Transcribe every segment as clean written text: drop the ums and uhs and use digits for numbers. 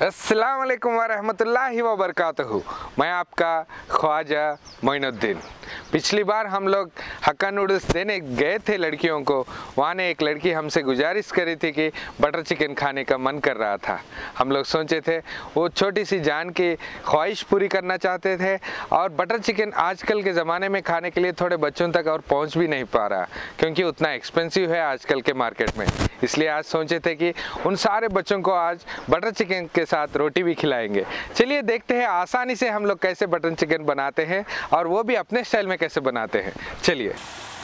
अस्सलाम वालेकुम वरहमतुल्लाहि वबरकातुहू। मैं आपका ख्वाजा मोइनुद्दीन। पिछली बार हम लोग हक्का नूडल्स देने गए थे लड़कियों को। वहाँ ने एक लड़की हमसे गुजारिश करी थी कि बटर चिकन खाने का मन कर रहा था। हम लोग सोचे थे वो छोटी सी जान की ख्वाहिश पूरी करना चाहते थे, और बटर चिकन आजकल के ज़माने में खाने के लिए थोड़े बच्चों तक और पहुँच भी नहीं पा रहा, क्योंकि उतना एक्सपेंसिव है आजकल के मार्केट में। इसलिए आज सोचे थे कि उन सारे बच्चों को आज बटर चिकन के साथ रोटी भी खिलाएंगे। चलिए देखते हैं आसानी से हम लोग कैसे बटर चिकन बनाते हैं, और वो भी अपने स्टाइल में कैसे बनाते हैं। चलिए।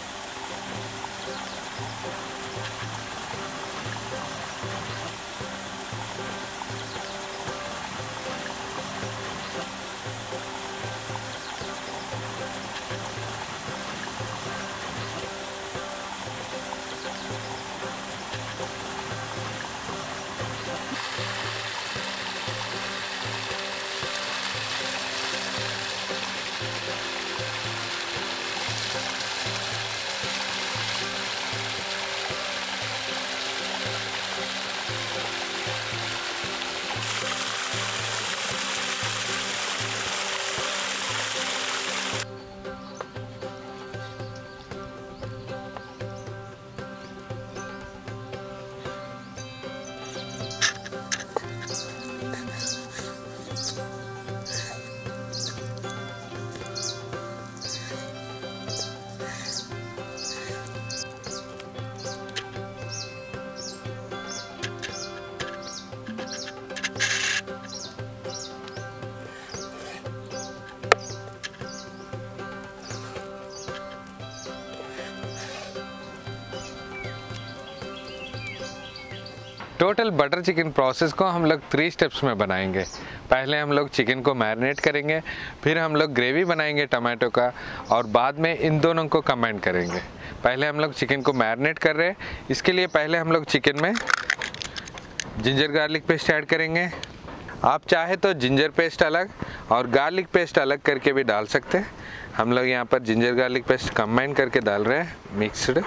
टोटल बटर चिकन प्रोसेस को हम लोग 3 स्टेप्स में बनाएंगे। पहले हम लोग चिकन को मैरिनेट करेंगे, फिर हम लोग ग्रेवी बनाएंगे टमाटो का, और बाद में इन दोनों को कंबाइन करेंगे। पहले हम लोग चिकन को मैरिनेट कर रहे हैं। इसके लिए पहले हम लोग चिकन में जिंजर गार्लिक पेस्ट ऐड करेंगे। आप चाहे तो जिंजर पेस्ट अलग और गार्लिक पेस्ट अलग करके भी डाल सकते हैं। हम लोग यहाँ पर जिंजर गार्लिक पेस्ट कंबाइन करके डाल रहे हैं, मिक्सड।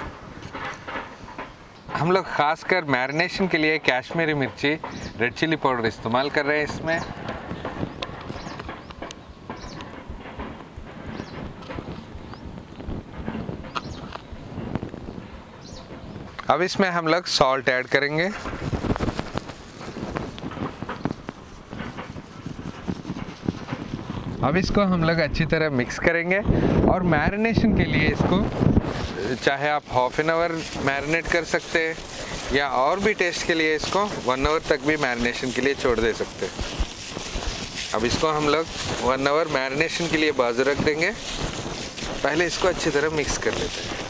हम लोग खासकर मैरिनेशन के लिए कश्मीरी मिर्ची, रेड चिली पाउडर इस्तेमाल कर रहे हैं इसमें। अब इसमें हम लोग सॉल्ट ऐड करेंगे। अब इसको हम लोग अच्छी तरह मिक्स करेंगे, और मैरिनेशन के लिए इसको चाहे आप हाफ एन आवर मैरिनेट कर सकते हैं, या और भी टेस्ट के लिए इसको 1 आवर तक भी मैरिनेशन के लिए छोड़ दे सकते हैं। अब इसको हम लोग 1 आवर मैरिनेशन के लिए बाजू रख देंगे। पहले इसको अच्छी तरह मिक्स कर लेते हैं।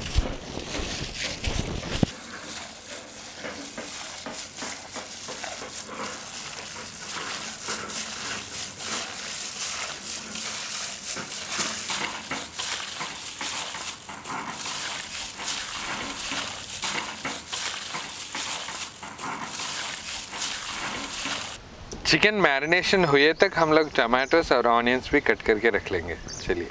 चिकन मैरिनेशन हुए तक हम लोग टमाटोस और ऑनियंस भी कट करके रख लेंगे। चलिए।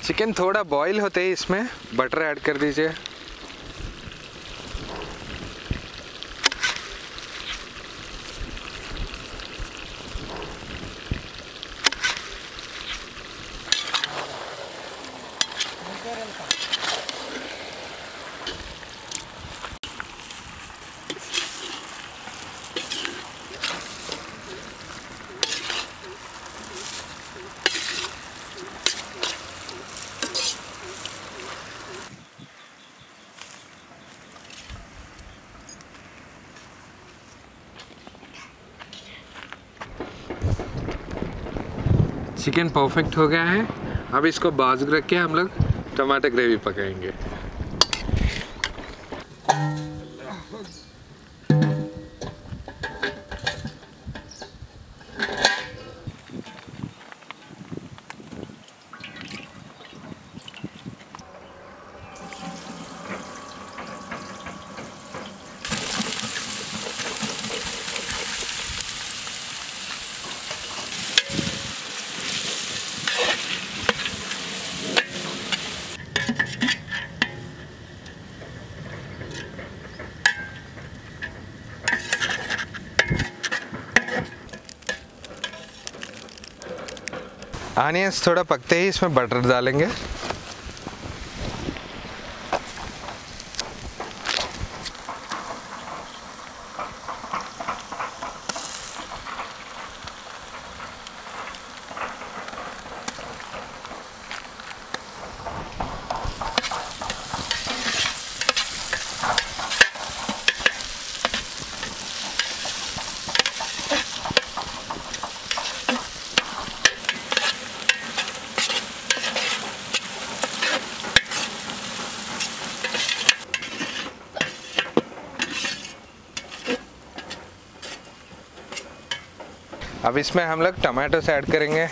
चिकन थोड़ा बॉईल होते ही इसमें बटर ऐड कर दीजिए। चिकन परफेक्ट हो गया है। अब इसको बाजू रख के हम लोग टमाटर ग्रेवी पकाएंगे। आनियंस थोड़ा पकते ही इसमें बटर डालेंगे। अब इसमें हम लोग टमाटोस ऐड करेंगे।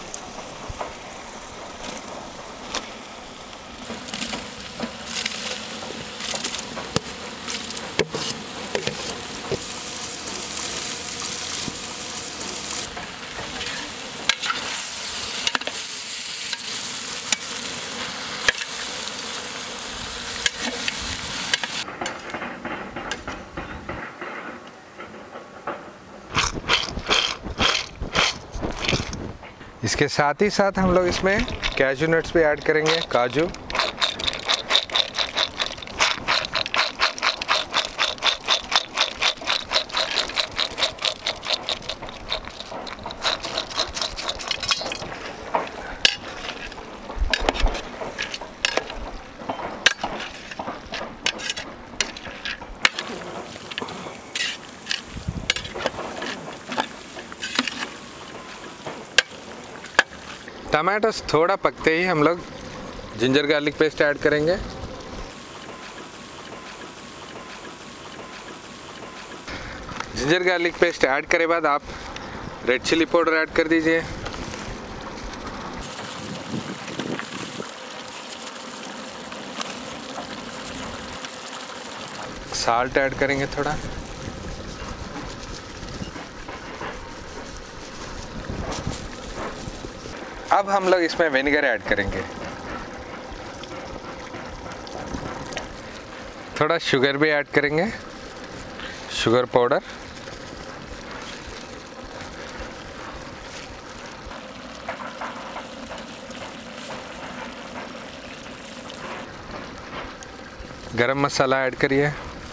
इसके साथ ही साथ हम लोग इसमें कैशू नट्स भी ऐड करेंगे, काजू। टमाटोस थोड़ा पकते ही हम लोग जिंजर गार्लिक पेस्ट ऐड करेंगे। जिंजर गार्लिक पेस्ट ऐड करे बाद आप रेड चिली पाउडर ऐड कर दीजिए। साल्ट ऐड करेंगे थोड़ा। अब हम लोग इसमें विनेगर ऐड करेंगे। थोड़ा शुगर भी ऐड करेंगे, शुगर पाउडर। गरम मसाला ऐड करिए।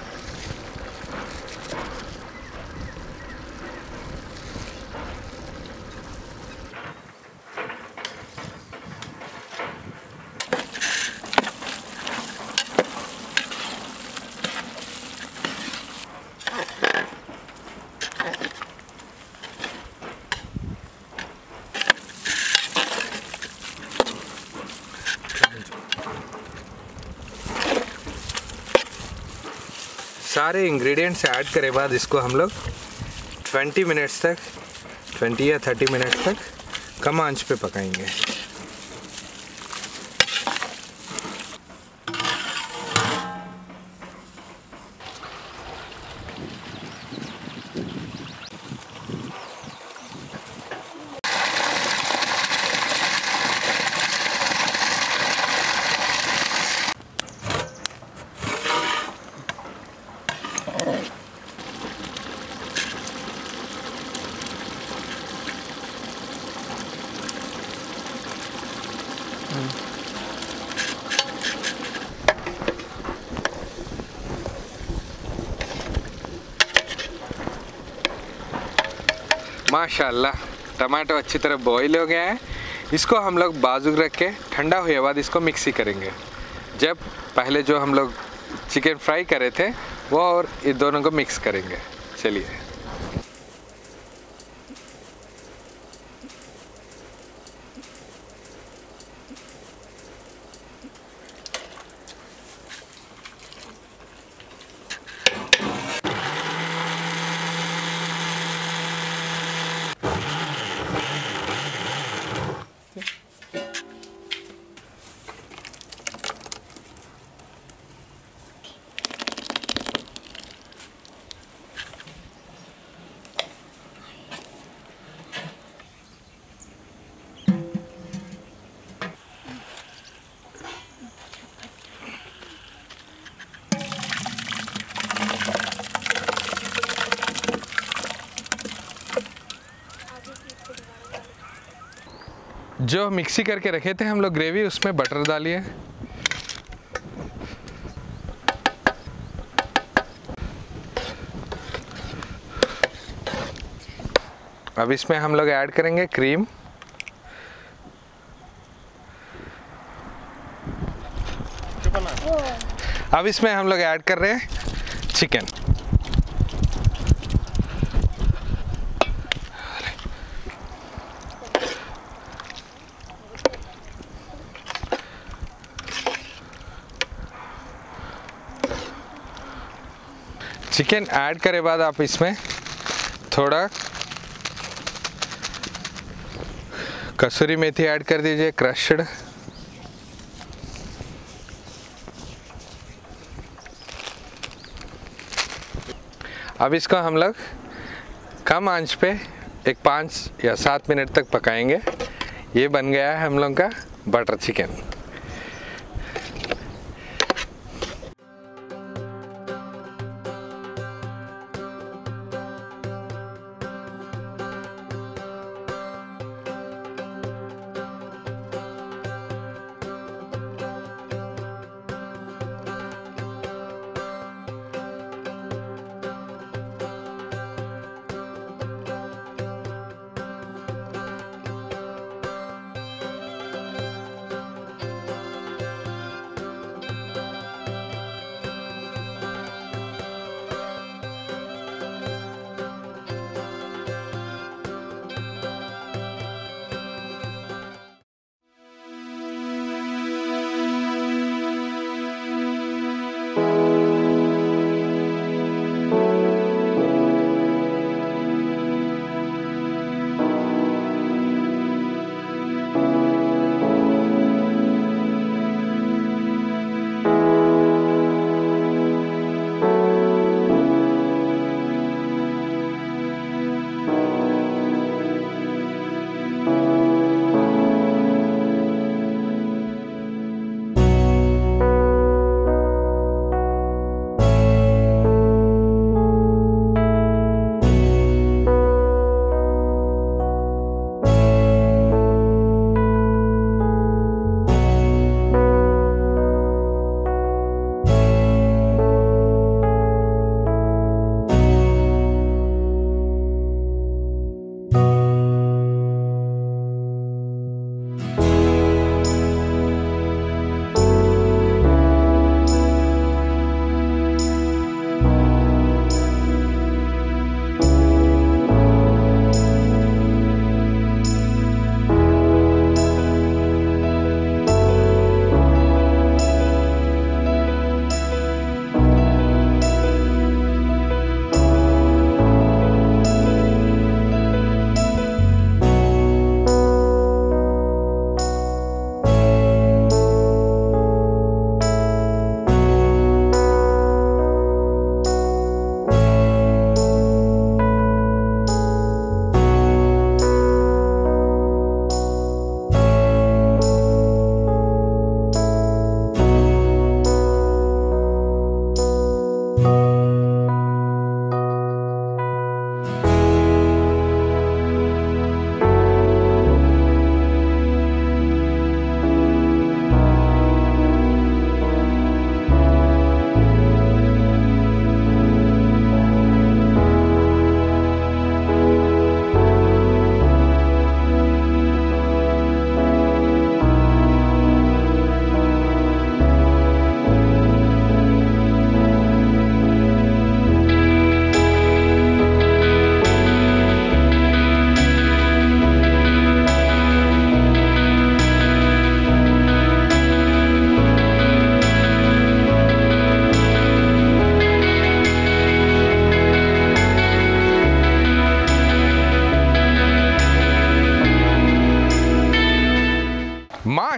सारे इंग्रेडिएंट्स ऐड करे बाद इसको हम लोग 20 मिनट्स तक 20 या 30 मिनट्स तक कम आंच पे पकाएंगे। माशाल्लाह टमाटो अच्छी तरह बॉईल हो गया है। इसको हम लोग बाजू रख के ठंडा हुए बाद इसको मिक्सी करेंगे। जब पहले जो हम लोग चिकन फ्राई करे थे वो और इन दोनों को मिक्स करेंगे। चलिए। जो मिक्सी करके रखे थे हम लोग ग्रेवी, उसमें बटर डालिए। अब इसमें हम लोग ऐड करेंगे क्रीम। अब इसमें हम लोग ऐड कर रहे हैं चिकन। चिकन ऐड करे बाद आप इसमें थोड़ा कसूरी मेथी ऐड कर दीजिए, क्रश्ड। अब इसको हम लोग कम आंच पे एक 5 या 7 मिनट तक पकाएंगे। ये बन गया है हम लोग का बटर चिकन।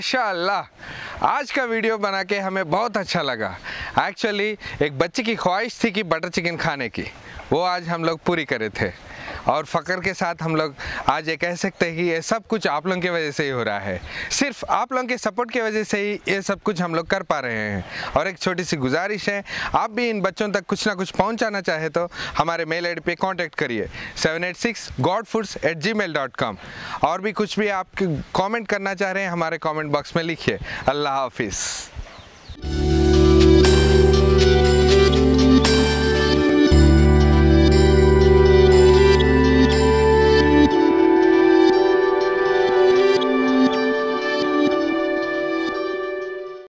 माशाअल्लाह, आज का वीडियो बना के हमें बहुत अच्छा लगा। एक्चुअली एक बच्चे की ख्वाहिश थी कि बटर चिकन खाने की, वो आज हम लोग पूरी करे थे और फ़ख्र के साथ हम लोग आज ये कह सकते हैं कि ये सब कुछ आप लोगों की वजह से ही हो रहा है। सिर्फ आप लोगों के सपोर्ट की वजह से ही ये सब कुछ हम लोग कर पा रहे हैं। और एक छोटी सी गुजारिश है, आप भी इन बच्चों तक कुछ ना कुछ पहुंचाना चाहे तो हमारे मेल आईडी पे कांटेक्ट करिए 786godfoods@gmail.com। और भी कुछ भी आप कमेंट करना चाह रहे हैं हमारे कमेंट बॉक्स में लिखिए। अल्लाह हाफिज़।